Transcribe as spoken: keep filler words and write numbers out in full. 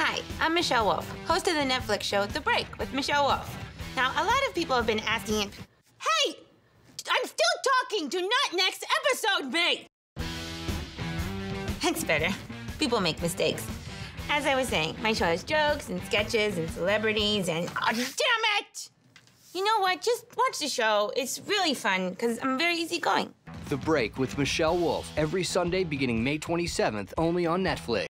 Hi, I'm Michelle Wolf, host of the Netflix show The Break with Michelle Wolf. Now, a lot of people have been asking, hey, I'm still talking, do not next episode me! That's better. People make mistakes. As I was saying, my show has jokes and sketches and celebrities and, oh, damn it! You know what, just watch the show. It's really fun, because I'm very easygoing. The Break with Michelle Wolf, every Sunday beginning May twenty-seventh, only on Netflix.